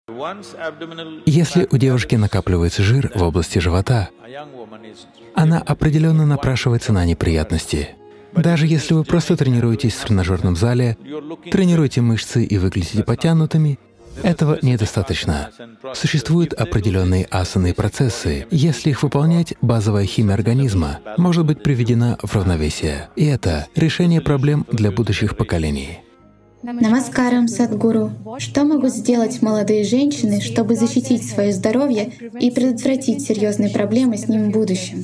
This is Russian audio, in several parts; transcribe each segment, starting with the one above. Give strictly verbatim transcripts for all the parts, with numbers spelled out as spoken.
Если у девушки накапливается жир в области живота, она определенно напрашивается на неприятности. Даже если вы просто тренируетесь в тренажерном зале, тренируете мышцы и выглядите потянутыми, этого недостаточно. Существуют определенные асаны и процессы. Если их выполнять, базовая химия организма может быть приведена в равновесие. И это решение проблем для будущих поколений. Намаскарам, Садгуру. Что могут сделать молодые женщины, чтобы защитить свое здоровье и предотвратить серьезные проблемы с ним в будущем?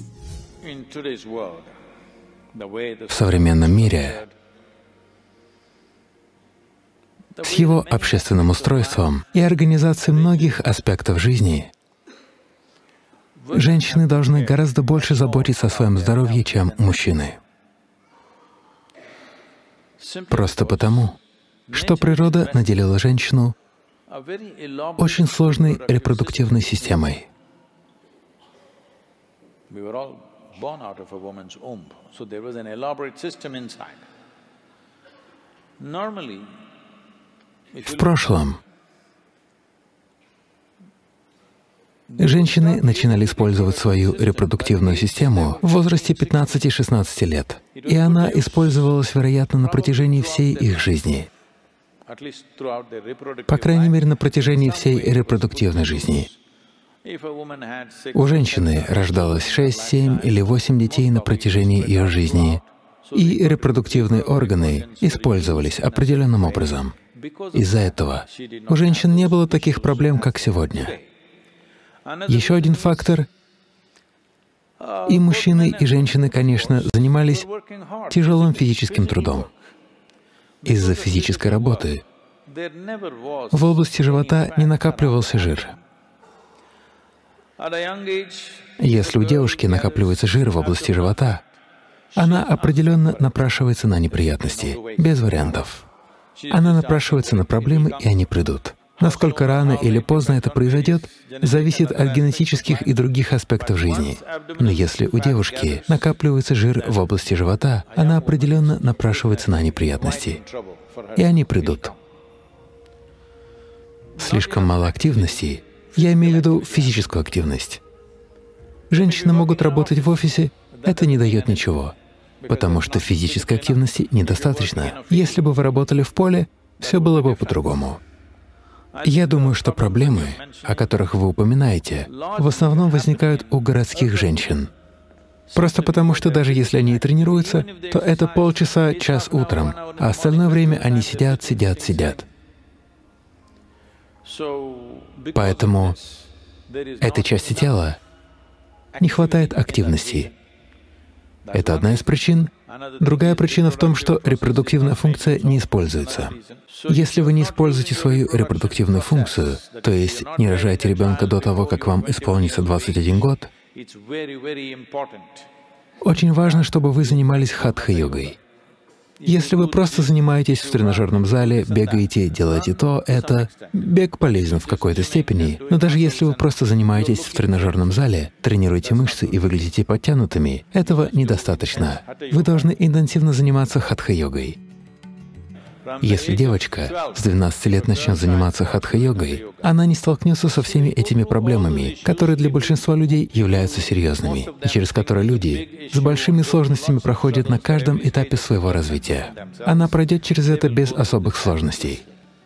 В современном мире с его общественным устройством и организацией многих аспектов жизни женщины должны гораздо больше заботиться о своем здоровье, чем мужчины. Просто потому, что природа наделила женщину очень сложной репродуктивной системой. В прошлом женщины начинали использовать свою репродуктивную систему в возрасте пятнадцати-шестнадцати лет, и она использовалась, вероятно, на протяжении всей их жизни. По крайней мере, на протяжении всей репродуктивной жизни. У женщины рождалось шесть, семь или восемь детей на протяжении ее жизни, и репродуктивные органы использовались определенным образом. Из-за этого у женщин не было таких проблем, как сегодня. Еще один фактор — и мужчины, и женщины, конечно, занимались тяжелым физическим трудом. Из-за физической работы в области живота не накапливался жир. Если у девушки накапливается жир в области живота, она определенно напрашивается на неприятности, без вариантов. Она напрашивается на проблемы, и они придут. Насколько рано или поздно это произойдет, зависит от генетических и других аспектов жизни. Но если у девушки накапливается жир в области живота, она определенно напрашивается на неприятности, и они придут. Слишком мало активности, я имею в виду физическую активность. Женщины могут работать в офисе, это не дает ничего, потому что физической активности недостаточно. Если бы вы работали в поле, все было бы по-другому. Я думаю, что проблемы, о которых вы упоминаете, в основном возникают у городских женщин. Просто потому, что даже если они и тренируются, то это полчаса, час утром, а остальное время они сидят, сидят, сидят. Поэтому этой части тела не хватает активности. Это одна из причин. Другая причина в том, что репродуктивная функция не используется. Если вы не используете свою репродуктивную функцию, то есть не рожаете ребенка до того, как вам исполнится двадцать один год, очень важно, чтобы вы занимались хатха-йогой. Если вы просто занимаетесь в тренажерном зале, бегаете, делаете то, это, бег полезен в какой-то степени, но даже если вы просто занимаетесь в тренажерном зале, тренируете мышцы и выглядите подтянутыми, этого недостаточно. Вы должны интенсивно заниматься хатха-йогой. Если девочка с двенадцати лет начнет заниматься хатха-йогой, она не столкнется со всеми этими проблемами, которые для большинства людей являются серьезными, и через которые люди с большими сложностями проходят на каждом этапе своего развития. Она пройдет через это без особых сложностей.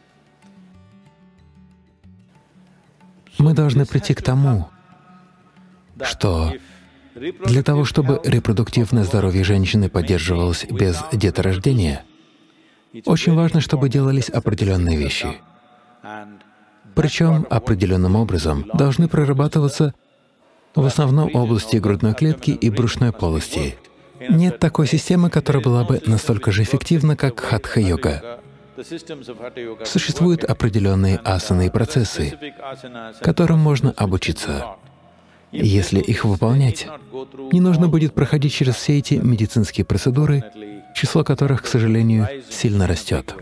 Мы должны прийти к тому, что для того, чтобы репродуктивное здоровье женщины поддерживалось без деторождения, очень важно, чтобы делались определенные вещи. Причем определенным образом должны прорабатываться в основном области грудной клетки и брюшной полости. Нет такой системы, которая была бы настолько же эффективна, как хатха-йога. Существуют определенные асаны и процессы, которым можно обучиться. Если их выполнять, не нужно будет проходить через все эти медицинские процедуры, число которых, к сожалению, сильно растет.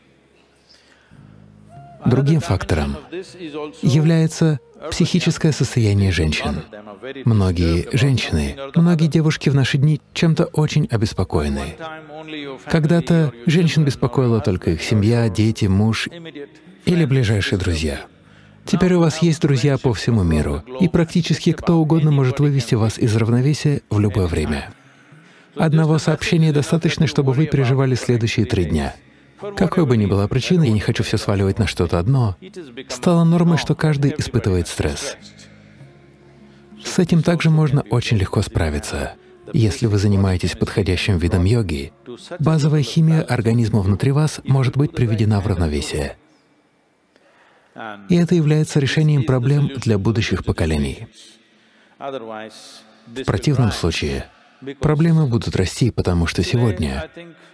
Другим фактором является психическое состояние женщин. Многие женщины, многие девушки в наши дни чем-то очень обеспокоены. Когда-то женщин беспокоила только их семья, дети, муж или ближайшие друзья. Теперь у вас есть друзья по всему миру, и практически кто угодно может вывести вас из равновесия в любое время. Одного сообщения достаточно, чтобы вы переживали следующие три дня. Какой бы ни была причина, я не хочу все сваливать на что-то одно, стало нормой, что каждый испытывает стресс. С этим также можно очень легко справиться. Если вы занимаетесь подходящим видом йоги, базовая химия организма внутри вас может быть приведена в равновесие. И это является решением проблем для будущих поколений. В противном случае проблемы будут расти, потому что сегодня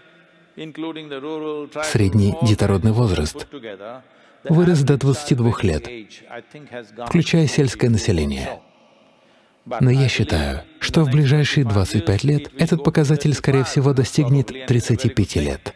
средний детородный возраст вырос до двадцати двух лет, включая сельское население. Но я считаю, что в ближайшие двадцать пять лет этот показатель, скорее всего, достигнет тридцати пяти лет.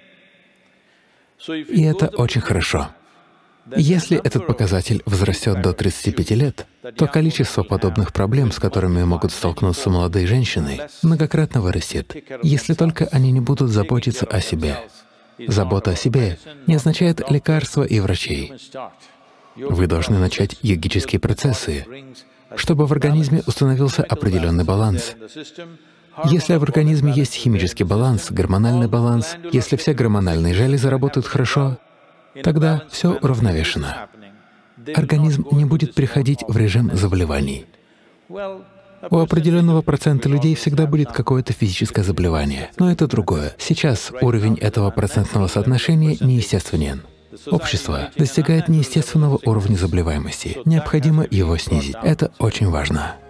И это очень хорошо. Если этот показатель возрастет до тридцати пяти лет, то количество подобных проблем, с которыми могут столкнуться молодые женщины, многократно вырастет, если только они не будут заботиться о себе. Забота о себе не означает лекарства и врачей. Вы должны начать йогические процессы, чтобы в организме установился определенный баланс. Если в организме есть химический баланс, гормональный баланс, если все гормональные железы работают хорошо, тогда все уравновешено. Организм не будет переходить в режим заболеваний. У определенного процента людей всегда будет какое-то физическое заболевание, но это другое. Сейчас уровень этого процентного соотношения неестественен. Общество достигает неестественного уровня заболеваемости. Необходимо его снизить. Это очень важно.